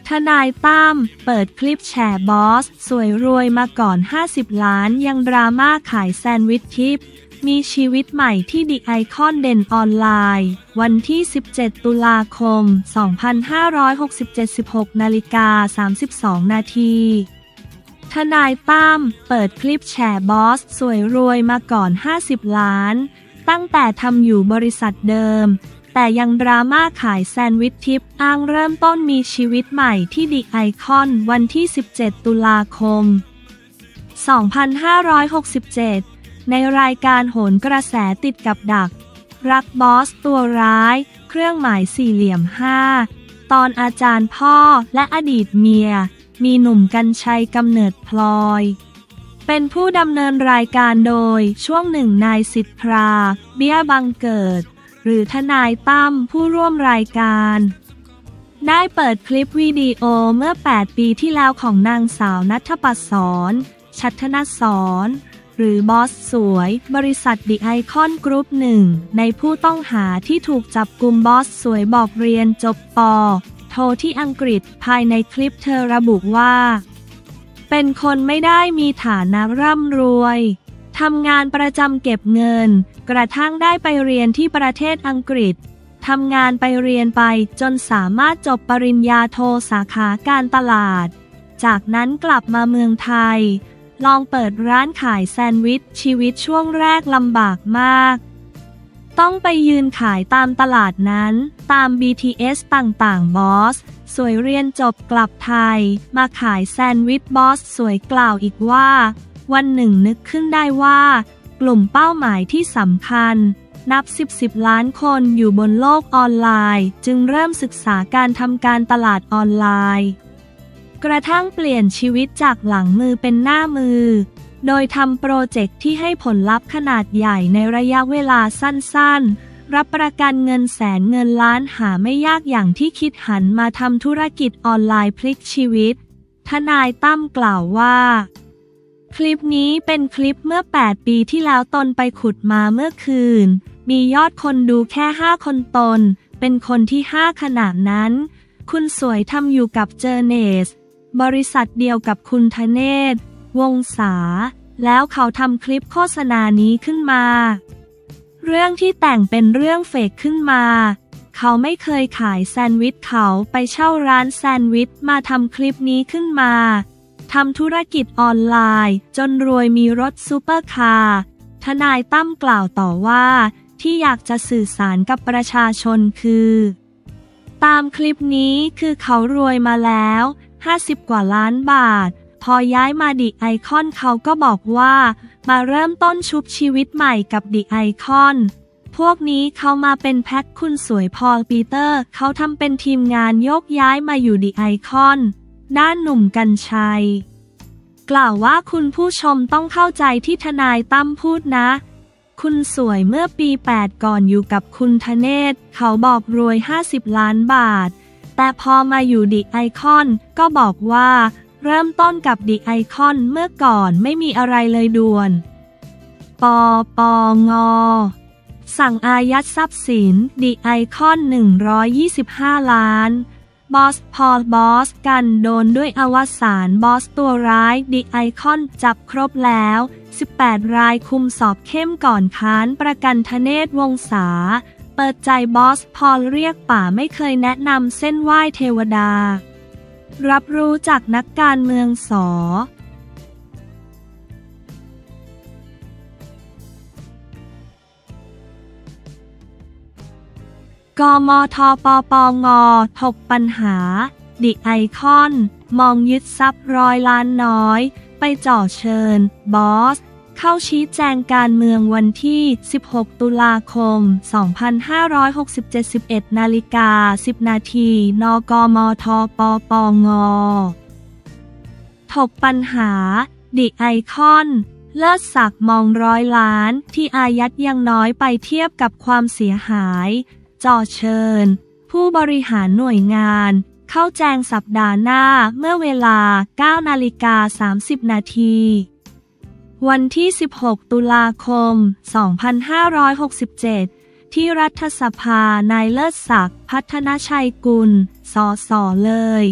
ทนายตั้มเปิดคลิปแฉบอสสวยรวยมาก่อน50 ล้านยังดราม่าขายแซนด์วิชทิปมีชีวิตใหม่ที่ดิไอคอนเด่นออนไลน์วันที่17 ตุลาคม 2567 16:32 นาทีทนายตั้มเปิดคลิปแฉบอสสวยรวยมาก่อน50 ล้านตั้งแต่ทำอยู่บริษัทเดิมแต่ยังดราม่าขายแซนด์วิชทิปอ้างเริ่มต้นมีชีวิตใหม่ที่ดิไอคอนวันที่17 ตุลาคม 2567 ในรายการโหนกระแสติดกับดักรักบอสตัวร้ายเครื่องหมายสี่เหลี่ยม5ตอนอาจารย์พ่อและอดีตเมียมีหนุ่มกรรชัยกำเนิดพลอยเป็นผู้ดำเนินรายการโดยช่วงหนึ่งนายสิทธาเบี้ยบังเกิดหรือทนายตั้มผู้ร่วมรายการได้เปิดคลิปวิดีโอเมื่อ8 ปีที่แล้วของนางสาวณัฐปัสสร ชัทนสรหรือบอสสวยบริษัทดิไอคอนกรุ๊ป1ในผู้ต้องหาที่ถูกจับกุมบอสสวยบอกเรียนจบป.โทที่อังกฤษภายในคลิปเธอระบุว่าเป็นคนไม่ได้มีฐานะร่ำรวยทำงานประจำเก็บเงินกระทั่งได้ไปเรียนที่ประเทศอังกฤษทำงานไปเรียนไปจนสามารถจบปริญญาโทสาขาการตลาดจากนั้นกลับมาเมืองไทยลองเปิดร้านขายแซนด์วิชชีวิตช่วงแรกลำบากมากต้องไปยืนขายตามตลาดนั้นตาม BTS ต่างๆบอสสวยเรียนจบกลับไทยมาขายแซนด์วิชบอสสวยกล่าวอีกว่าวันหนึ่งนึกขึ้นได้ว่ากลุ่มเป้าหมายที่สำคัญนับ10 ล้านคนอยู่บนโลกออนไลน์จึงเริ่มศึกษาการทำการตลาดออนไลน์กระทั่งเปลี่ยนชีวิตจากหลังมือเป็นหน้ามือโดยทำโปรเจกต์ที่ให้ผลลัพธ์ขนาดใหญ่ในระยะเวลาสั้นๆรับประกันเงินแสนเงินล้านหาไม่ยากอย่างที่คิดหันมาทำธุรกิจออนไลน์พลิกชีวิตทนายตั้มกล่าวว่าคลิปนี้เป็นคลิปเมื่อ8 ปีที่แล้วตนไปขุดมาเมื่อคืนมียอดคนดูแค่5 คนตนเป็นคนที่5ขนาดนั้นคุณสวยทำอยู่กับเจอเนสบริษัทเดียวกับคุณธเนศวงศาแล้วเขาทำคลิปโฆษณานี้ขึ้นมาเรื่องที่แต่งเป็นเรื่องเฟกขึ้นมาเขาไม่เคยขายแซนด์วิชเขาไปเช่าร้านแซนด์วิชมาทำคลิปนี้ขึ้นมาทำธุรกิจออนไลน์จนรวยมีรถซูเปอร์คาร์ทนายตั้มกล่าวต่อว่าที่อยากจะสื่อสารกับประชาชนคือตามคลิปนี้คือเขารวยมาแล้ว50 กว่าล้านบาทพอย้ายมาดิไอคอนเขาก็บอกว่ามาเริ่มต้นชุบชีวิตใหม่กับดิไอคอนพวกนี้เขามาเป็นแพ็คคุณสวยพอลปีเตอร์เขาทำเป็นทีมงานโยกย้ายมาอยู่ดิไอคอนด้านหนุ่มกรรชัยกล่าวว่าคุณผู้ชมต้องเข้าใจที่ทนายตั้มพูดนะคุณสวยเมื่อปี8ก่อนอยู่กับคุณธเนศเขาบอกรวย50 ล้านบาทแต่พอมาอยู่ดิไอคอนก็บอกว่าเริ่มต้นกับดิไอคอนเมื่อก่อนไม่มีอะไรเลยด่วนปปงสั่งอายัดทรัพย์สินดิไอคอน125 ล้านบอสพอลบอสกันโดนด้วยอวสานบอสตัวร้ายดิไอคอนจับครบแล้ว18 รายคุมสอบเข้มก่อนค้านประกันธเนศวงศาเปิดใจบอสพอลเรียกป่าไม่เคยแนะนำเส้นไหว้เทวดารับรู้จากนักการเมืองสกมทปปงถกปัญหาดิไอคอนมองยึดทรัพย์100 ล้านน้อยไปจ่อเชิญบอสเข้าชี้แจงการเมืองวันที่16 ตุลาคม 2567 11:10 นาทีนกมทปปงถกปัญหาดิไอคอนเลิศศักดิ์มอง100 ล้านที่อายัดยังน้อยไปเทียบกับความเสียหายจ่อเชิญผู้บริหารหน่วยงานเข้าแจงสัปดาห์หน้าเมื่อเวลา 9:30 นาทีวันที่16 ตุลาคม 2567 ที่รัฐสภานายเลิศศักดิ์พัฒนชัยกุล สสเลย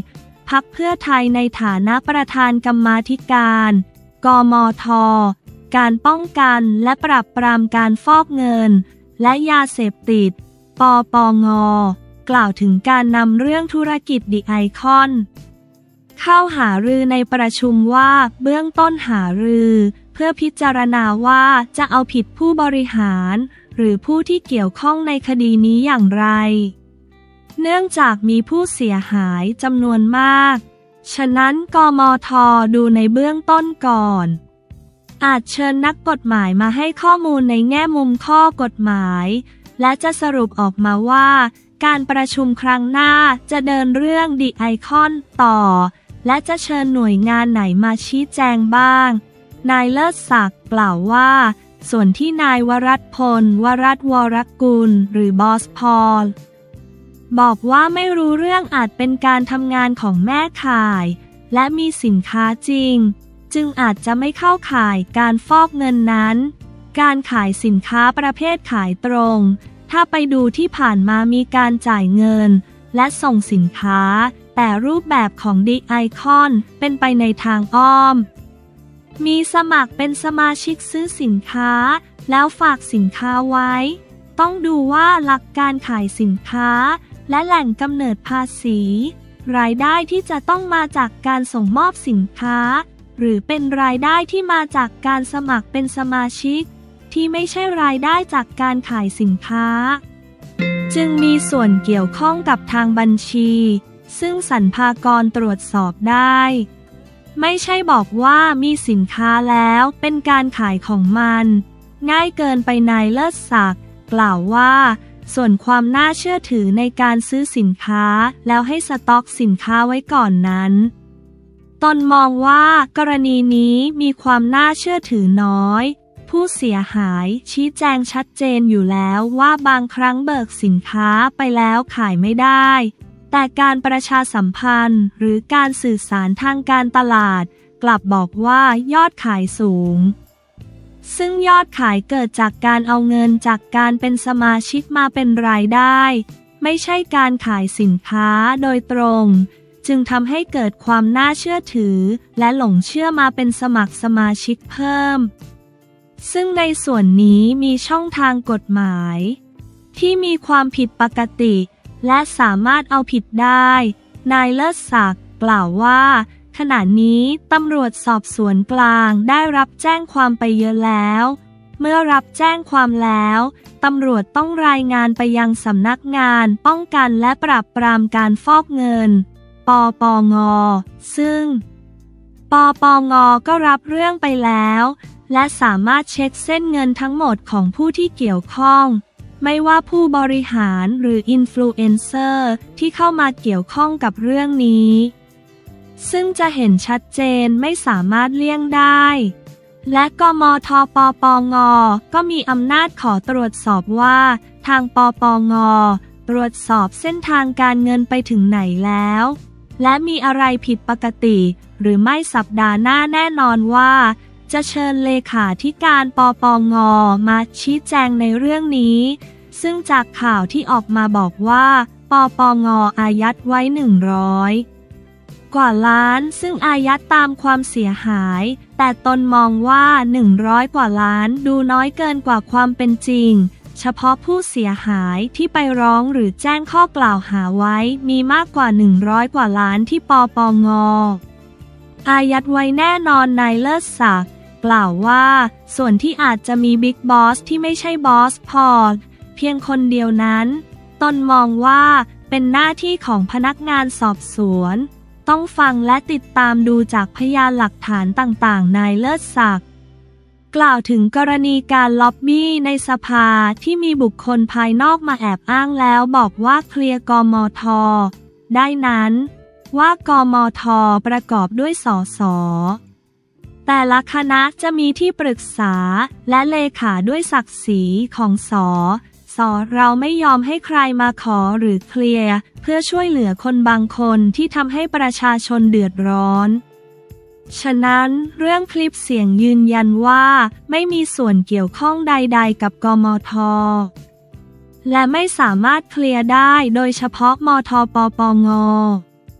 พรรคเพื่อไทยในฐานะประธานกรรมาธิการ กมธ.การป้องกันและปราบปรามการฟอกเงินและยาเสพติด ปปง.กล่าวถึงการนำเรื่องธุรกิจดิไอคอนเข้าหารือในประชุมว่าเบื้องต้นหารือเพื่อพิจารณาว่าจะเอาผิดผู้บริหารหรือผู้ที่เกี่ยวข้องในคดีนี้อย่างไรเนื่องจากมีผู้เสียหายจำนวนมากฉะนั้นกมธ.ดูในเบื้องต้นก่อนอาจเชิญนักกฎหมายมาให้ข้อมูลในแง่มุมข้อกฎหมายและจะสรุปออกมาว่าการประชุมครั้งหน้าจะเดินเรื่องดิไอคอนต่อและจะเชิญหน่วยงานไหนมาชี้แจงบ้างนายเลิศศักดิ์กล่าวว่าส่วนที่นายวรัตน์พลวรัตน์วรกุลหรือบอสพอลบอกว่าไม่รู้เรื่องอาจเป็นการทำงานของแม่ข่ายและมีสินค้าจริงจึงอาจจะไม่เข้าข่ายการฟอกเงินนั้นการขายสินค้าประเภทขายตรงถ้าไปดูที่ผ่านมามีการจ่ายเงินและส่งสินค้าแต่รูปแบบของดิไอคอนเป็นไปในทางอ้อมมีสมัครเป็นสมาชิกซื้อสินค้าแล้วฝากสินค้าไว้ต้องดูว่าหลักการขายสินค้าและแหล่งกำเนิดภาษีรายได้ที่จะต้องมาจากการส่งมอบสินค้าหรือเป็นรายได้ที่มาจากการสมัครเป็นสมาชิกที่ไม่ใช่รายได้จากการขายสินค้าจึงมีส่วนเกี่ยวข้องกับทางบัญชีซึ่งสรรพากรตรวจสอบได้ไม่ใช่บอกว่ามีสินค้าแล้วเป็นการขายของมันง่ายเกินไปนายเลิศศักดิ์กล่าวว่าส่วนความน่าเชื่อถือในการซื้อสินค้าแล้วให้สต็อกสินค้าไว้ก่อนนั้นตนมองว่ากรณีนี้มีความน่าเชื่อถือน้อยผู้เสียหายชี้แจงชัดเจนอยู่แล้วว่าบางครั้งเบิกสินค้าไปแล้วขายไม่ได้แต่การประชาสัมพันธ์หรือการสื่อสารทางการตลาดกลับบอกว่ายอดขายสูงซึ่งยอดขายเกิดจากการเอาเงินจากการเป็นสมาชิกมาเป็นรายได้ไม่ใช่การขายสินค้าโดยตรงจึงทำให้เกิดความน่าเชื่อถือและหลงเชื่อมาเป็นสมัครสมาชิกเพิ่มซึ่งในส่วนนี้มีช่องทางกฎหมายที่มีความผิดปกติและสามารถเอาผิดได้นายเลิศศักดิ์กล่าวว่าขณะนี้ตำรวจสอบสวนกลางได้รับแจ้งความไปเยอะแล้วเมื่อรับแจ้งความแล้วตำรวจต้องรายงานไปยังสำนักงานป้องกันและปราบปรามการฟอกเงินปปง.ซึ่งปปง.ก็รับเรื่องไปแล้วและสามารถเช็คเส้นเงินทั้งหมดของผู้ที่เกี่ยวข้องไม่ว่าผู้บริหารหรืออินฟลูเอนเซอร์ที่เข้ามาเกี่ยวข้องกับเรื่องนี้ซึ่งจะเห็นชัดเจนไม่สามารถเลี่ยงได้และกมธ.ปปง.ก็มีอำนาจขอตรวจสอบว่าทางปปง.ตรวจสอบเส้นทางการเงินไปถึงไหนแล้วและมีอะไรผิดปกติหรือไม่สัปดาห์หน้าแน่นอนว่าจะเชิญเลขาธิการปปง.มาชี้แจงในเรื่องนี้ซึ่งจากข่าวที่ออกมาบอกว่าปปง.อายัดไว้100 กว่าล้านซึ่งอายัดตามความเสียหายแต่ตนมองว่า100 กว่าล้านดูน้อยเกินกว่าความเป็นจริงเฉพาะผู้เสียหายที่ไปร้องหรือแจ้งข้อกล่าวหาไว้มีมากกว่า100 กว่าล้านที่ปปง.อายัดไว้แน่นอนนายเลิศศักดิ์กล่าวว่าส่วนที่อาจจะมีบิ๊กบอสที่ไม่ใช่บอสพอลเพียงคนเดียวนั้นตนมองว่าเป็นหน้าที่ของพนักงานสอบสวนต้องฟังและติดตามดูจากพยานหลักฐานต่างๆนายเลิศศักดิ์กล่าวถึงกรณีการล็อบบี้ในสภาที่มีบุคคลภายนอกมาแอบอ้างแล้วบอกว่าเคลียร์กมธ.ได้นั้นว่ากมธ.ประกอบด้วยสส.แต่ละคณะจะมีที่ปรึกษาและเลขาด้วยศักดิ์ศรีของส.เราไม่ยอมให้ใครมาขอหรือเคลียร์เพื่อช่วยเหลือคนบางคนที่ทำให้ประชาชนเดือดร้อนฉะนั้นเรื่องคลิปเสียงยืนยันว่าไม่มีส่วนเกี่ยวข้องใดๆกับกมธ.และไม่สามารถเคลียร์ได้โดยเฉพาะมธ.ปปง.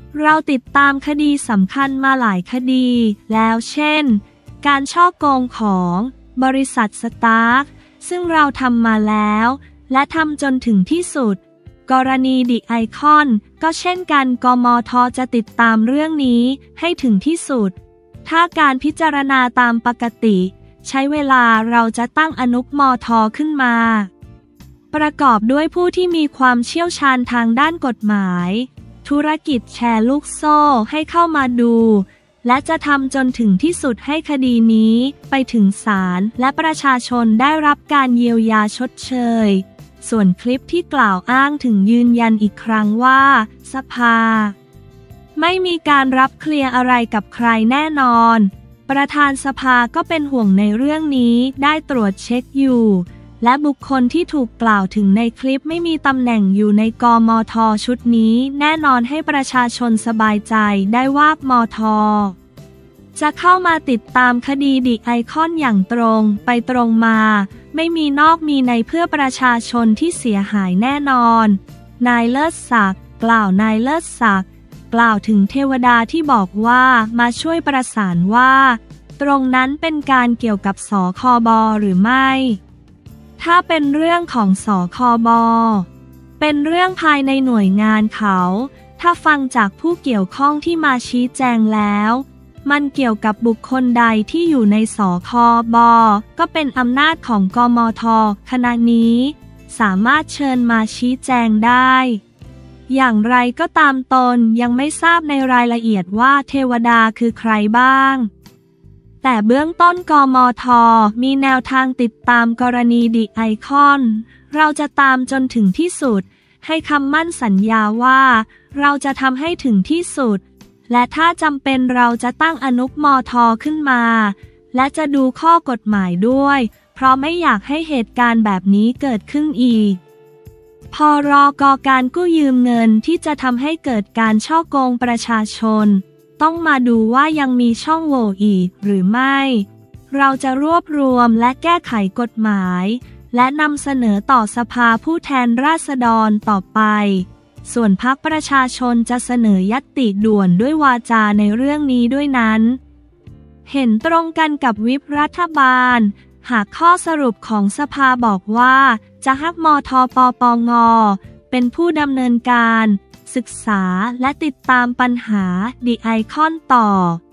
เราติดตามคดีสำคัญมาหลายคดีแล้วเช่นการฉ้อโกงของบริษัทสตาร์คซึ่งเราทำมาแล้วและทำจนถึงที่สุดกรณีดิไอคอนก็เช่นกันกมท.จะติดตามเรื่องนี้ให้ถึงที่สุดถ้าการพิจารณาตามปกติใช้เวลาเราจะตั้งอนุมท.ขึ้นมาประกอบด้วยผู้ที่มีความเชี่ยวชาญทางด้านกฎหมายธุรกิจแชร์ลูกโซ่ให้เข้ามาดูและจะทำจนถึงที่สุดให้คดีนี้ไปถึงศาลและประชาชนได้รับการเยียวยาชดเชยส่วนคลิปที่กล่าวอ้างถึงยืนยันอีกครั้งว่าสภาไม่มีการรับเคลียร์อะไรกับใครแน่นอนประธานสภาก็เป็นห่วงในเรื่องนี้ได้ตรวจเช็คอยู่และบุคคลที่ถูกกล่าวถึงในคลิปไม่มีตำแหน่งอยู่ในกมท.ชุดนี้แน่นอนให้ประชาชนสบายใจได้ว่ามท.จะเข้ามาติดตามคดีดิไอคอนอย่างตรงไปตรงมาไม่มีนอกมีในเพื่อประชาชนที่เสียหายแน่นอนนายเลิศศักดิ์กล่าวนายเลิศศักดิ์กล่าวถึงเทวดาที่บอกว่ามาช่วยประสานว่าตรงนั้นเป็นการเกี่ยวกับสคบ.หรือไม่ถ้าเป็นเรื่องของสคบ.เป็นเรื่องภายในหน่วยงานเขาถ้าฟังจากผู้เกี่ยวข้องที่มาชี้แจงแล้วมันเกี่ยวกับบุคคลใดที่อยู่ในสคบ.ก็เป็นอำนาจของกมท.คณะนี้สามารถเชิญมาชี้แจงได้อย่างไรก็ตามตนยังไม่ทราบในรายละเอียดว่าเทวดาคือใครบ้างแต่เบื้องต้นกมท.มีแนวทางติดตามกรณีดิไอคอนเราจะตามจนถึงที่สุดให้คำมั่นสัญญาว่าเราจะทำให้ถึงที่สุดและถ้าจำเป็นเราจะตั้งอนุมท.ขึ้นมาและจะดูข้อกฎหมายด้วยเพราะไม่อยากให้เหตุการณ์แบบนี้เกิดขึ้นอีกพรก.การกู้ยืมเงินที่จะทำให้เกิดการฉ้อโกงประชาชนต้องมาดูว่ายังมีช่องโหว่อีกหรือไม่เราจะรวบรวมและแก้ไขกฎหมายและนำเสนอต่อสภาผู้แทนราษฎรต่อไปส่วนพรรคประชาชนจะเสนอญัตติด่วนด้วยวาจาในเรื่องนี้ด้วยนั้นเห็นตรงกันกับวิปรัฐบาลหากข้อสรุปของสภาบอกว่าจะให้มท.ปปง.เป็นผู้ดำเนินการศึกษาและติดตามปัญหาดิไอคอนต่อ